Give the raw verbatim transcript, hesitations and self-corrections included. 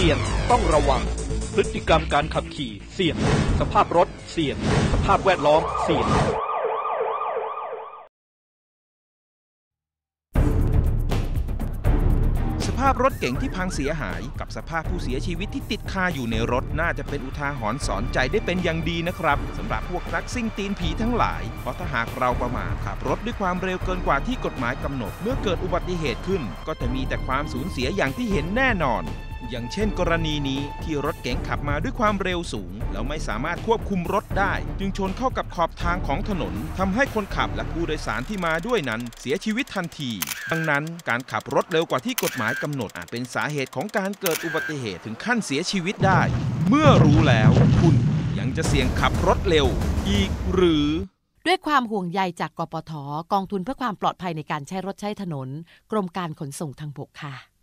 สี่ยงต้องระวังพฤติกรรมการขับขี่เสี่ยงสภาพรถเสี่ยงสภาพแวดล้อมเสี่ยงสภาพรถเก๋งที่พังเสียหายกับสภาพผู้เสียชีวิตที่ติดคาอยู่ในรถน่าจะเป็นอุทาหรณ์สอนใจได้เป็นอย่างดีนะครับสำหรับพวกนักซิ่งตีนผีทั้งหลายเพราะถ้าหากเราประมาทขับรถด้วยความเร็วเกินกว่าที่กฎหมายกำหนดเมื่อเกิดอุบัติเหตุขึ้นก็จะมีแต่ความสูญเสียอย่างที่เห็นแน่นอนอย่างเช่นกรณีนี้ที่รถเก๋งขับมาด้วยความเร็วสูงแล้วไม่สามารถควบคุมรถได้จึงชนเข้ากับขอบทางของถนนทำให้คนขับและผู้โดยสารที่มาด้วยนั้นเสียชีวิตทันทีดังนั้นการขับรถเร็วกว่าที่กฎหมายกำหนดอาจเป็นสาเหตุของการเกิดอุบัติเหตุถึงขั้นเสียชีวิตได้เมื่อรู้แล้วคุณยังจะเสี่ยงขับรถเร็วอีกหรือด้วยความห่วงใยจากกปท.กองทุนเพื่อความปลอดภัยในการใช้รถใช้ถนนกรมการขนส่งทางบกค่ะ